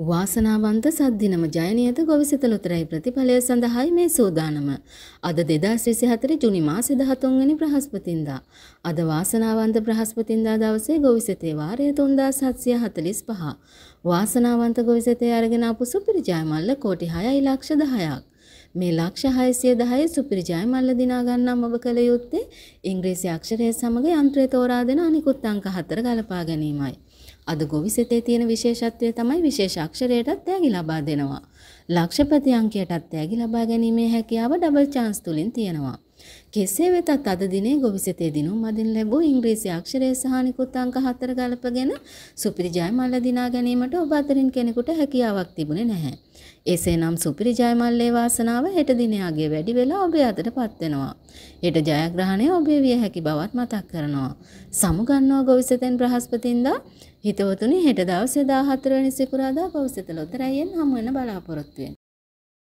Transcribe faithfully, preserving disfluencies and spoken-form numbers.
වාසනාවන්ත සද්දිනම ජයනියත ගොවිසෙත ලොතරැයි ප්‍රතිඵලය සඳහායි මේ සූදානම. අද දෙදාස් විසිහතර ජුනි මාසේ දහතුන් වෙනි බ්‍රහස්පතින්දා. අද වාසනාවන්ත බ්‍රහස්පතින්දා දවසේ ගොවිසෙතේ වාරය තුන්දාස් හත්සිය හතළිස් පහ. වාසනාවන්ත ගොවිසෙතේ අරගෙන ආපු සුපිරි ජයමල්ල කෝටි හයයි ලක්ෂ දහයක්. මේ ලක්ෂ හයසිය දහය සුපිරි ජයමල්ල දිනා ගන්නම් ඔබ කළ යුත්තේ ඉංග්‍රීසි අක්ෂරය සමග යන්ත්‍රය තෝරා දෙන අනිකුත් අංක හතර ගලපා ගැනීමයි. අද ගොවිසෙතේ තියෙන විශේෂත්වය තමයි විශේෂ අක්ෂරයටත් තෑගි ලබා දෙනවා. ලක්ෂපති අංකයටත් තෑගි ලබා ගැනීමේ හැකියාව ඩබල් chance තුලින් තියෙනවා. කෙසේ වෙතත් අද දිනේ ගොවිසෙතේ දිනුම් මදින් ලැබූ ඉංග්‍රීසි අක්ෂරය සහ අනිකුත් අංක හතර ගලපගෙන සුපිරි ජයමල්ල දිනා ගැනීමට ඔබ අතරින් කෙනෙකුට හැකියාවක් තිබුණේ නැහැ. එසේනම් සුපිරි ජයමල්ලේ වාසනාව හෙට දිනේ අගේ වැඩි වෙලා ඔබේ අතටපත් වෙනවා. හෙට ජයග්‍රහණය ඔබේ විය හැකි බවත් මතක් කරනවා. සමුගන්නවා ගොවිසෙතෙන් බ්‍රහස්පතින්දා හිතවතුනි හෙට දවසේ දාහතර වෙනි සිකුරාදා ගොවිසෙත ලොතරැයියෙන් හමු වෙන බලාපොරොත්තු වෙන්න.